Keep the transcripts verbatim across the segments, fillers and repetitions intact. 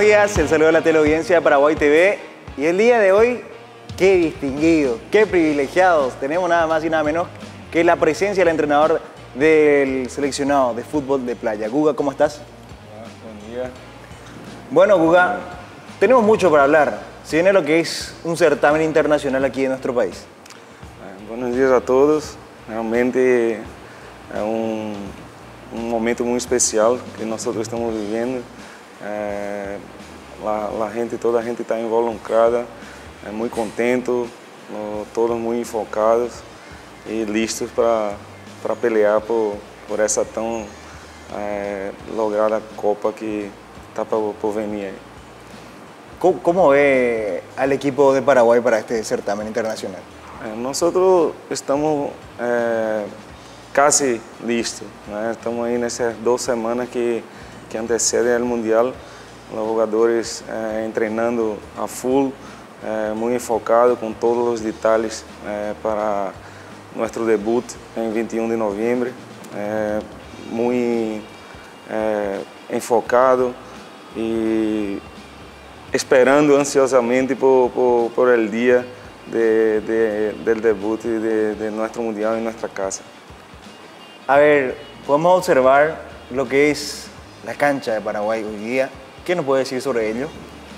días, el saludo a la teleaudiencia de Paraguay T V. Y el día de hoy, qué distinguido, qué privilegiados. Tenemos nada más y nada menos que la presencia del entrenador del seleccionado de fútbol de playa. Guga, ¿cómo estás? Hola, buen día. Bueno, Guga, tenemos mucho para hablar. Se viene lo que es un certamen internacional aquí en nuestro país. Eh, buenos días a todos. Realmente é um, um momento muito especial que nós estamos vivendo. É, la, la gente, toda a gente está involucrada, é muito contente, no, todos muito focados e listos para para pelear por por essa tão é, lograda Copa que está por, por venir aí. ¿Cómo, ¿Cómo ve al equipo de Paraguay para este certamen internacional? É, nós estamos é, casi listos, né? Estamos aí nessas duas semanas que que antecedem ao Mundial, os jogadores eh, treinando a full, eh, muito enfocado com todos os detalhes eh, para nosso debut em vinte e um de novembro, eh, muito eh, enfocado e esperando ansiosamente por por, por el dia de, de, del debut de, de nuestro Mundial en nuestra casa. A ver, podemos observar lo que es la cancha de Paraguay hoy día. ¿Qué nos puede decir sobre ello?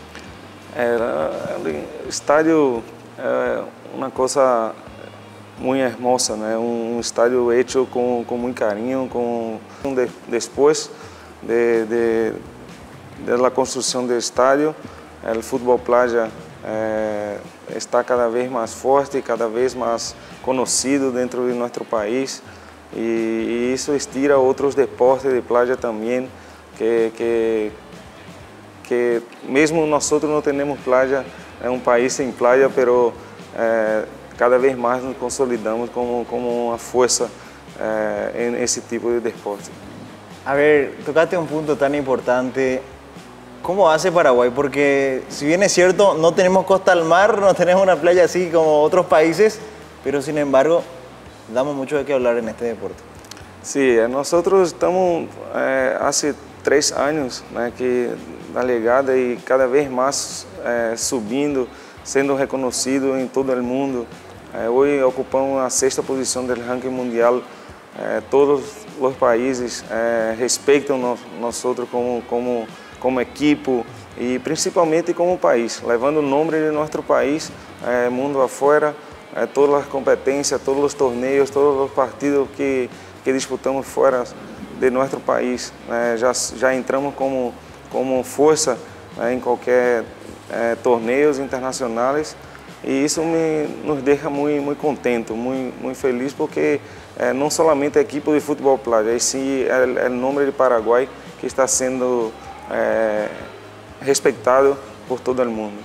El estadio es una cosa muy hermosa, ¿no? Un estadio hecho con, con muy cariño, con, de, después de, de, de la construcción del estadio, el fútbol playa eh, está cada vez más fuerte, cada vez más conocido dentro de nuestro país y, y eso estira otros deportes de playa también. Que, que, que mesmo nosotros no tenemos playa, es un país sin playa, pero eh, cada vez más nos consolidamos como, como una fuerza eh, en ese tipo de deporte. A ver, tocaste un punto tan importante. ¿Cómo hace Paraguay? Porque si bien es cierto, no tenemos costa al mar, no tenemos una playa así como otros países, pero sin embargo, damos mucho de qué hablar en este deporte. Sí, nosotros estamos eh, hace três anos, né, que na ligada e cada vez mais é, subindo, sendo reconhecido em todo o mundo. É, hoje ocupamos a sexta posição do ranking mundial. É, todos os países é, respeitam nós, nós outros como como como equipe e principalmente como país, levando o nome de nosso país é, mundo afora. É, todas as competências, todos os torneios, todos os partidos que que disputamos fora de nosso país, né, já já entramos como como força, né, em qualquer eh, torneios internacionais e isso me nos deixa muito muito contente, muito muito feliz porque eh, não somente a equipe de futebol playa, e sim é o nome de Paraguai que está sendo eh, respeitado por todo o mundo.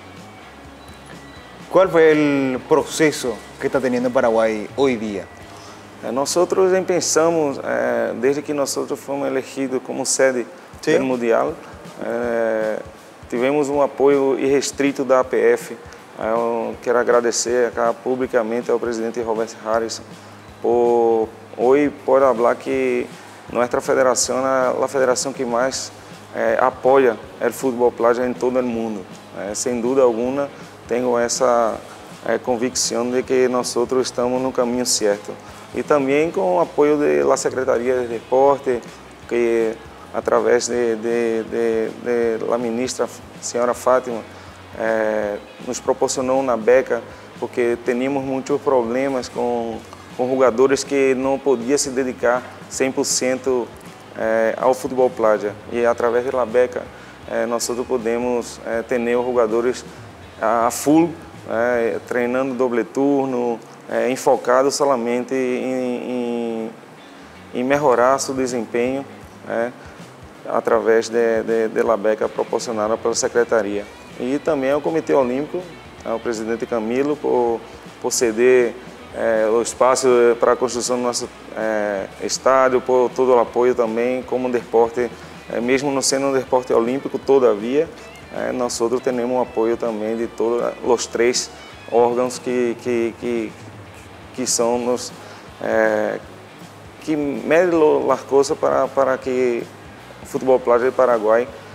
¿Cuál fue el proceso que está teniendo Paraguay hoy día? Nós pensamos, eh, desde que nós fomos elegidos como sede Sim. do Mundial, eh, tivemos um apoio irrestrito da A P F. Eu quero agradecer acá, publicamente ao presidente Roberto Harris por hoje por falar que nossa federação é a federação que mais eh, apoia o futebol playa em todo o mundo. Eh, sem dúvida alguma, tenho essa eh, convicção de que nós estamos no caminho certo. E também com o apoio da Secretaria de Deporte, que através de, de, de, de la ministra, senhora Fátima, eh, nos proporcionou uma beca, porque tínhamos muitos problemas com, com jogadores que não podiam se dedicar cem por cento eh, ao futebol playa. E através da beca, eh, nós podemos eh, ter jogadores a full, eh, treinando doble turno, É, enfocado somente em, em, em melhorar seu desempenho é, através de, de, de la beca proporcionada pela Secretaria. E também ao Comitê Olímpico, ao presidente Camilo, por, por ceder é, o espaço para a construção do nosso é, estádio, por todo o apoio também como deporte, é, mesmo não sendo um deporte olímpico, todavia, é, nós outros temos um apoio também de todos os três órgãos que, que, que que são os é, que medem as coisas para para que o futebol playa de Paraguai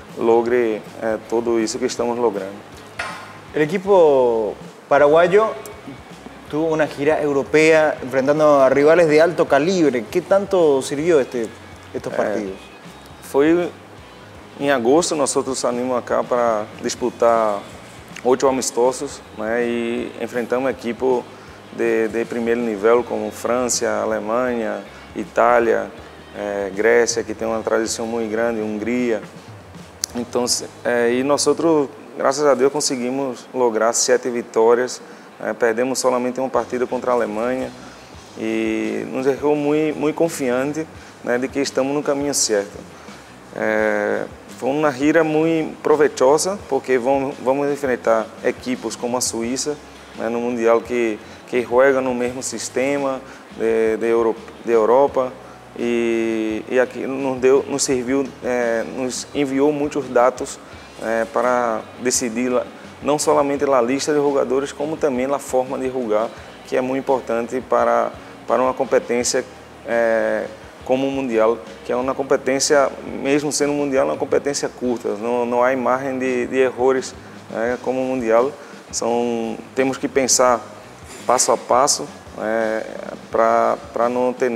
logre eh, todo isso que estamos logrando. El equipo paraguayo tuvo una gira europea enfrentando a rivales de alto calibre. ¿Qué tanto sirvió este, estos partidos? É, foi em agosto, nós saímos acá para disputar oito amistosos, né, e enfrentamos equipes de, de primeiro nível como França, Alemanha, Itália, é, Grécia, que tem uma tradição muito grande, Hungria. Então, é, e nós, graças a Deus, conseguimos lograr sete vitórias. É, perdemos somente uma partida contra a Alemanha e nos deixou muito, muito confiante, né, de que estamos no caminho certo. É, foi uma gira muito proveitosa, porque vamos, vamos enfrentar equipes como a Suíça, né, no Mundial, que, que joga no mesmo sistema de, de, Euro, de Europa, e, e aqui nos, deu, nos serviu, é, nos enviou muitos dados é, para decidir não somente a lista de jogadores, como também a forma de jogar, que é muito importante para, para uma competência é, como o Mundial, que é uma competência, mesmo sendo mundial, uma competência curta, não, não há margem de, de erros, né, como o Mundial. São, temos que pensar passo a passo é, para não ter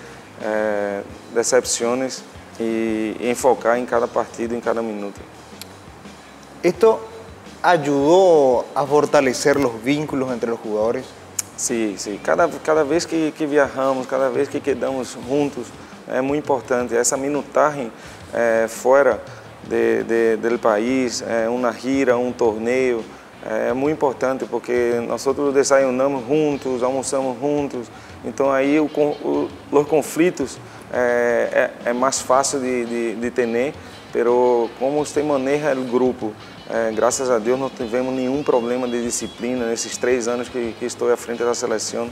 é, decepções e, e enfocar em cada partido, em cada minuto. Esto ayudó a fortalecer los vínculos entre los jugadores? Sim, sim. Cada, cada vez que, que viajamos, cada vez que quedamos juntos, é muito importante. Essa minutagem é, fora de, de, do país, é, uma gira, um torneio, é muito importante porque nós desayunamos juntos, almoçamos juntos. Então aí o, o, os conflitos é, é, é mais fácil de, de, de ter, mas como você maneja o grupo, É, graças a Deus não tivemos nenhum problema de disciplina nesses três anos que, que estou à frente da seleção.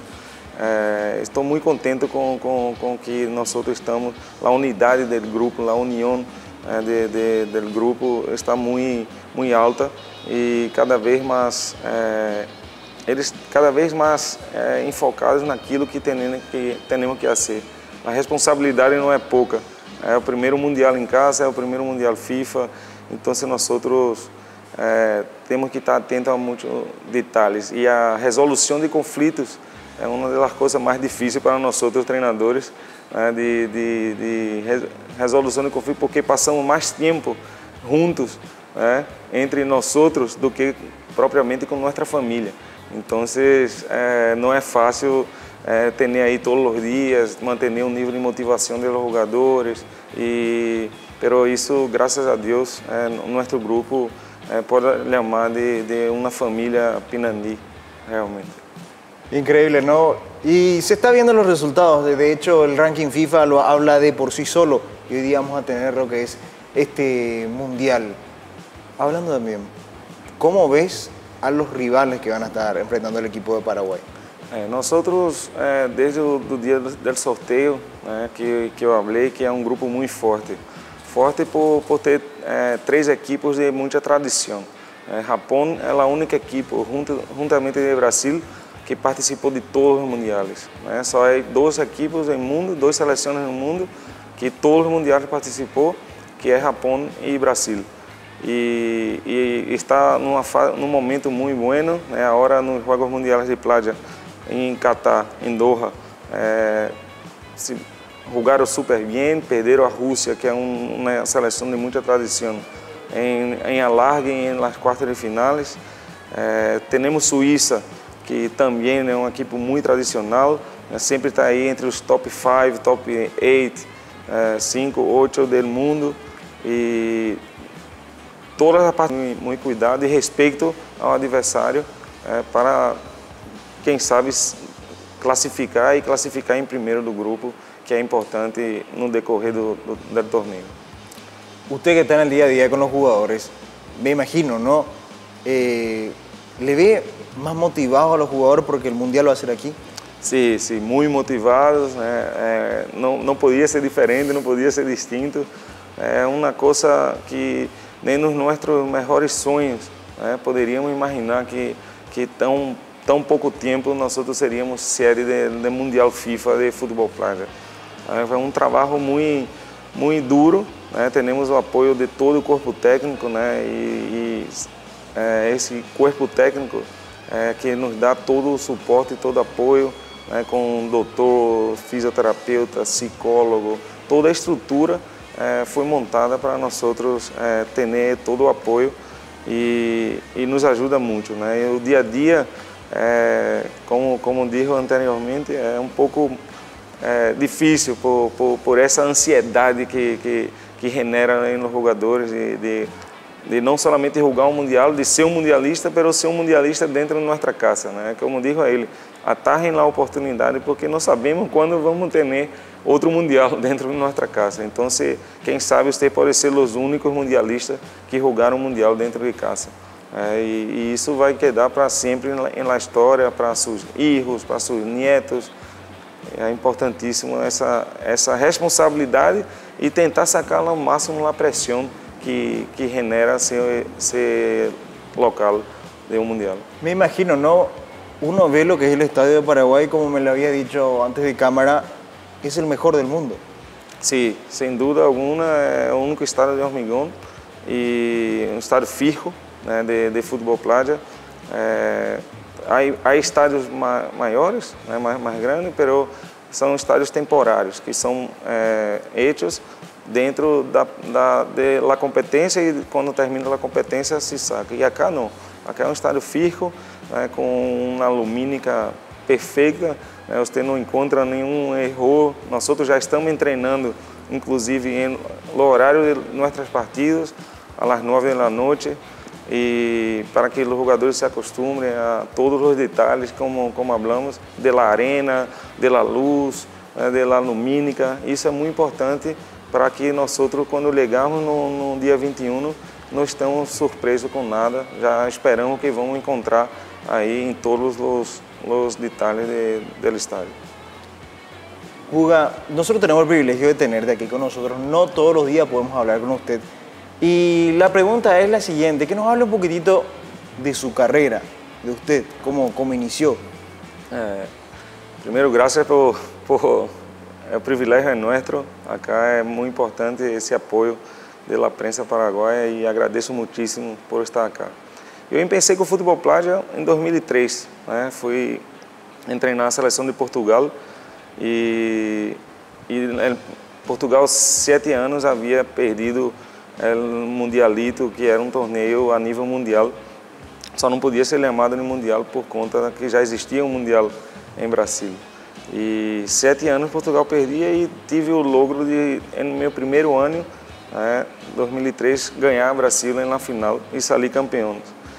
É, estou muito contente com com, com que nós estamos, a unidade do grupo, a união é, de, de, do grupo está muito muito alta e cada vez mais é, eles cada vez mais é, enfocados naquilo que temos que temos que fazer. A responsabilidade não é pouca. É o primeiro mundial em casa, é o primeiro mundial FIFA. Então, se nós outros É, temos que estar atentos a muitos detalhes e a resolução de conflitos é uma das coisas mais difíceis para nós outros treinadores, né, de, de, de resolução de conflitos, porque passamos mais tempo juntos, né, entre nós outros do que propriamente com nossa família. Então, é, não é fácil é, ter aí todos os dias, manter o nível de motivação dos jogadores, e, pero isso, graças a Deus, é, nosso grupo É, pode chamar de, de uma família Pinandí, realmente. Increíble, ¿no? Y se está viendo los resultados. De hecho, el ranking FIFA lo habla de por sí solo. Y hoy día vamos a tener lo que es este mundial. Hablando también, ¿cómo ves a los rivales que van a estar enfrentando el equipo de Paraguay? É, nosotros, é, desde o do dia do sorteio, né, que, que eu falei, que é um grupo muito forte. Forte por, por ter é, três equipes de muita tradição. É, Japão é a única equipe, junto, juntamente com o Brasil, que participou de todos os mundiais. Né? Só há duas equipes no mundo, duas seleções no mundo, que todos os mundiais participou, que é Japão e Brasil. E, e está numa, num momento muito bueno, né? Agora nos Jogos Mundiais de Playa, em Catar, em Doha, é, se, jogaram super bem, perderam a Rússia, que é um, uma seleção de muita tradição, em, em alargue, em nas quartas de finais. É, temos Suíça, que também é uma equipe muito tradicional, né, sempre está aí entre os top cinco, top oito, cinco, oito do mundo. E todas as partes muito, muito cuidado e respeito ao adversário, é, para, quem sabe, classificar e classificar em primeiro do grupo, que é importante no decorrer do, do, do torneio. Usted que está en el día a día con los jugadores, me imagino, ¿no? Eh, ¿Le ve más motivados a los jugadores porque el Mundial va a ser aquí? Sim, sim, muito motivados, né? É, não, não podia ser diferente, não podia ser distinto. É uma coisa que nem nos nossos melhores sonhos, né, poderíamos imaginar que, que tão, tão pouco tempo nós seríamos sede de, de Mundial FIFA de Futebol Playa. É um trabalho muito, muito duro, né? Temos o apoio de todo o corpo técnico, né? E, e é, esse corpo técnico é, que nos dá todo o suporte e todo o apoio, né? Com doutor, fisioterapeuta, psicólogo, toda a estrutura é, foi montada para nós outros é, ter todo o apoio e, e nos ajuda muito, né? E o dia a dia, é, como, como disse anteriormente, é um pouco é, difícil por, por, por essa ansiedade que, que, que genera nos jogadores de, de, de não somente jogar um mundial, de ser um mundialista, mas ser um mundialista dentro de nossa casa, né? Como digo a ele, atarrem lá a oportunidade porque não sabemos quando vamos ter outro mundial dentro de nossa casa. Então, se, quem sabe, você pode ser os únicos mundialistas que jogaram o mundial dentro de casa. É, e, e isso vai quedar para sempre na história, para seus filhos, para seus netos. É importantíssimo essa, essa responsabilidade e tentar sacar ao máximo a pressão que, que genera ser, ser local de um mundial. Me imagino, ¿no? Uno ve lo que es el Estadio de Paraguay, como me lo había dicho antes de cámara, es el mejor del mundo. Sí, sin duda alguna, é o único estádio de hormigón e um estádio fijo, né, de, de futebol playa. É, há, há estádios ma maiores, né, mais, mais grandes, mas são estádios temporários, que são é, hechos dentro da, da de la competência e quando termina a competência se saca. E acá não, acá é um estádio fijo, né, com uma lumínica perfeita, né, você não encontra nenhum erro. Nós outros já estamos treinando, inclusive no horário de nossas partidas, às nove da noite, e para que os jogadores se acostumem a todos os detalhes, como como falamos, de la arena, de la luz, né, de la lumínica. Isso é muito importante para que nós outros, quando chegarmos no, no dia vinte e um, não estamos surpresos com nada. Já esperamos que vamos encontrar aí em todos os, os detalhes de, del estadio. Guga, nosotros tenemos el privilegio de tenerte aquí con nosotros. No todos los días podemos hablar con usted. Y la pregunta es la siguiente, que nos hable un poquitito de su carrera, de usted, cómo, cómo inició. Eh, primero, gracias por, por el privilegio es nuestro. Acá es muy importante ese apoyo de la prensa paraguaya y agradezco muchísimo por estar acá. Eu empecei com o futebol playa em dois mil e três, né? Fui treinar a seleção de Portugal e, e em Portugal, sete anos, havia perdido o Mundialito, que era um torneio a nível mundial. Só não podia ser chamado de mundial por conta que já existia um mundial em Brasília. E sete anos Portugal perdia e tive o logro de, no meu primeiro ano, né, dois mil e três, ganhar Brasília na final e sair campeão.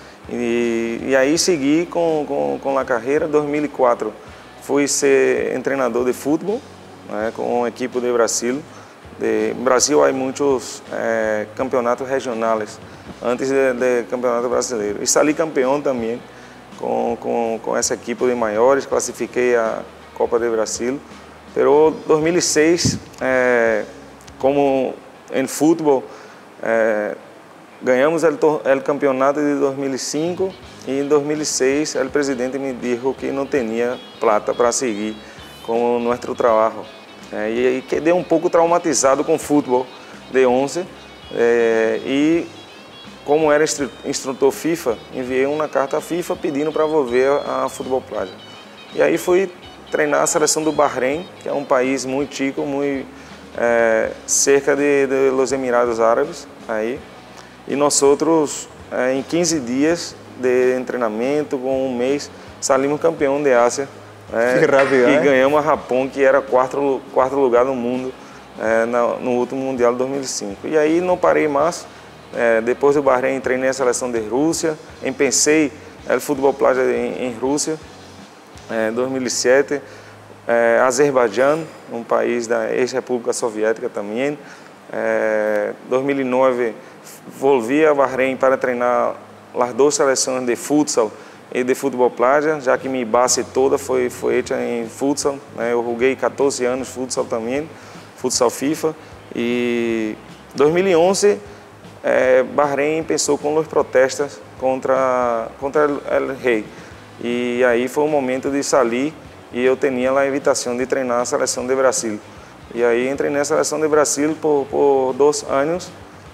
E, e aí segui com, com, com a carreira. Em dois mil e quatro fui ser treinador de futebol, né, com a equipe de Brasil. De Brasil há muitos é, campeonatos regionais antes de, de campeonato brasileiro. E saí campeão também com, com, com essa equipe de maiores, classifiquei a Copa de Brasil. Pero dois mil e seis, é, como em futebol, é, ganhamos o campeonato de dois mil e cinco e em dois mil e seis o presidente me disse que não tinha plata para seguir com o nosso trabalho. É, e aí quedei um pouco traumatizado com o futebol de onze é, e como era instrutor FIFA, enviei uma carta à FIFA pedindo para volver a futebol playa. E aí fui treinar a seleção do Bahrein, que é um país muito chico, muito é, cerca de, de los Emirados Árabes. Aí. E nós outros, é, em quinze dias de treinamento, com um mês, saímos campeão de Ásia. É, que rápido, e é? ganhamos a Japão, que era quarto, quarto lugar no mundo é, no, no último Mundial de dois mil e cinco. E aí não parei mais. É, depois do Bahrein, treinei a seleção de Rússia. Empecei o futebol playa em, em Rússia, em é, dois mil e sete. É, Azerbaijão, um país da ex-república soviética também. Em é, dois mil e nove, volvi a Bahrein para treinar as duas seleções de futsal e de futebol playa, já que minha base toda foi, foi feita em futsal, né? Eu joguei quatorze anos futsal também, futsal FIFA. E em dois mil e onze, eh, Bahrein pensou com os protestos contra, contra o rei. E aí foi o momento de sair e eu tinha a invitação de treinar a seleção de Brasil. E aí entrei na seleção de Brasil por, por dois anos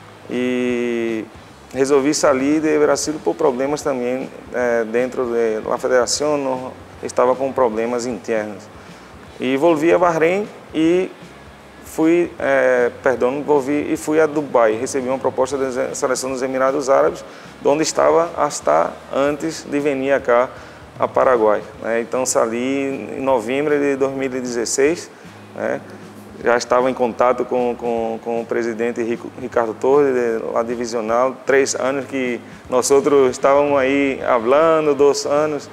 e resolvi sair de Brasil por problemas também eh, dentro da federação, não, estava com problemas internos. E volvi a Bahrein e fui, eh, perdão, volvi e fui a Dubai. Recebi uma proposta da seleção dos Emirados Árabes, onde estava hasta antes de vir cá a Paraguai. Né? Então saí em novembro de dois mil e dezesseis, né? Já estava em contato com, com, com o presidente Ricardo Torres, lá divisional, três anos que nós outros estávamos aí falando, dois anos,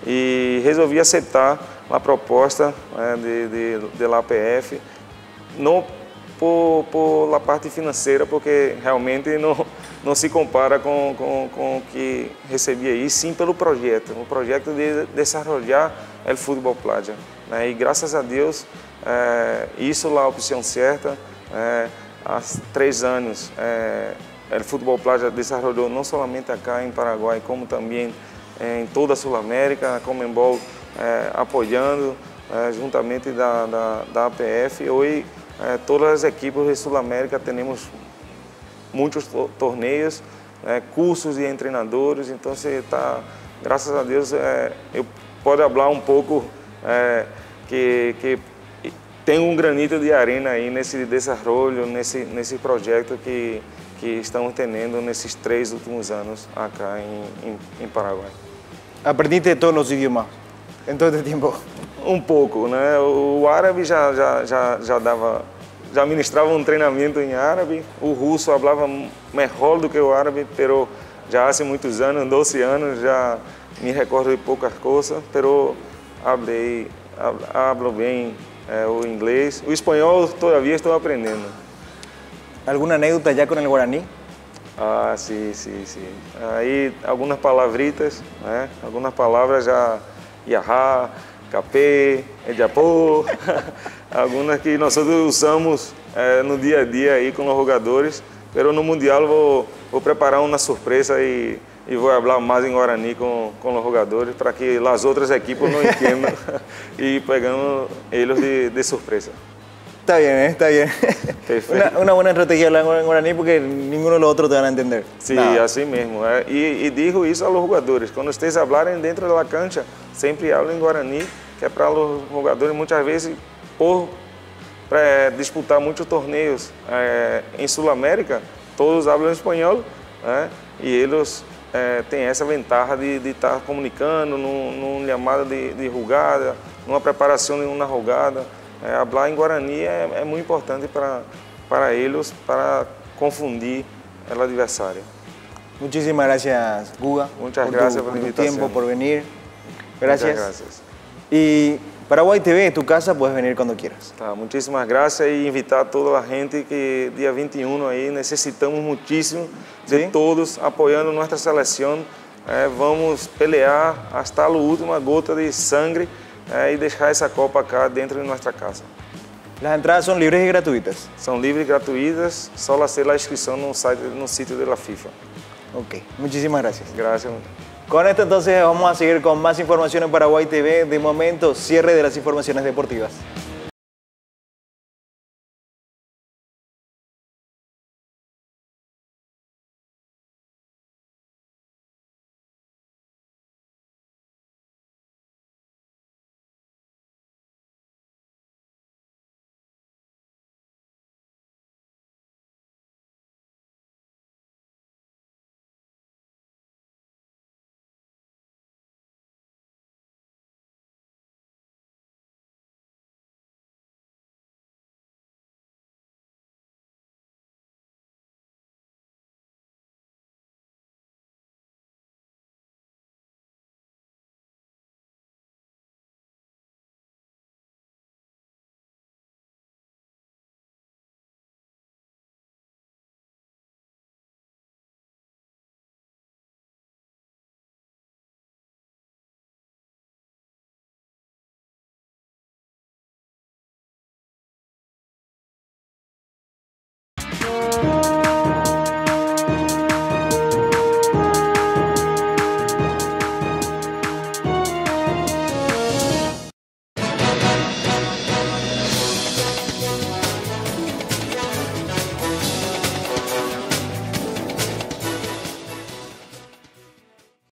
e resolvi aceitar a proposta, né, de, de, de la A P F, não por, por a parte financeira, porque realmente não, não se compara com, com, com o que recebi aí, sim pelo projeto, o projeto de desenvolver o futebol playa. Né? E graças a Deus, é, isso lá a opção certa. É, há três anos, é, o futebol playa desenvolveu não somente aqui em Paraguai, como também em toda a Sul-América, a Conmebol é, apoiando, é, juntamente da, da, da A P F. Hoje, é, todas as equipes de Sul-América temos muitos torneios, é, cursos de treinadores, então você está, graças a Deus, é, eu posso falar um pouco é, que, que tem um granito de arena aí nesse desenvolvimento, nesse, nesse projeto que, que estamos tendo nesses três últimos anos acá em, em, em Paraguai. Aprendiste todos os idiomas em todo esse tempo? Um pouco, né? O árabe já, já, já, já dava, já ministrava um treinamento em árabe. O russo falava melhor do que o árabe, pero já há muitos anos, doze anos, já me recordo de poucas coisas, pero hablei, hablo bem é, o inglês. O espanhol todavia estou aprendendo. Alguma anécdota já com o guaraní? Ah, sim, sim, sim. Aí algumas palavritas, né? Algumas palavras já, iahá, capê, ediapô, algumas que nós usamos é, no dia a dia aí com os jogadores. Pero no Mundial vou, vou preparar uma surpresa e, e vou falar mais em Guarani com, com os jogadores para que as outras equipes não entendam e pegando eles de, de surpresa. Está bien, ¿eh? Está bien. Una, una buena estrategia hablar en guaraní porque ninguno de los otros te van a entender. Sim, Nada. Assim mesmo. É. E, e digo isso aos jogadores. Quando vocês falarem dentro da cancha, sempre hablam em guarani, que é para os jogadores, muitas vezes, por é, disputar muitos torneios é, em Sul-América, todos falam espanhol, né? E eles é, têm essa vantagem de estar tá comunicando num, num chamada de, de jogada, numa preparação de uma jogada. É, falar em Guarani é, é muito importante para, para eles, para confundir o adversário. Muchísimas gracias, Guga. Muchas por gracias tu, por por la tu invitación. tiempo, por venir. Gracias. Muchas gracias. Y Paraguay T V, tu casa, puedes venir cuando quieras. Tá, muchísimas gracias e invitar a toda a gente que dia vinte e um aí necessitamos muitíssimo de Sim. todos apoiando nossa seleção. É, vamos pelear até a última gota de sangue é, e deixar essa Copa cá dentro de nossa casa. Las entradas son libres y gratuitas. São livres e gratuitas, só hacer a inscrição no site, no sitio de la FIFA. Ok, muchísimas gracias. Gracias. Con esto entonces vamos a seguir con más información en Paraguay T V. De momento, cierre de las informaciones deportivas.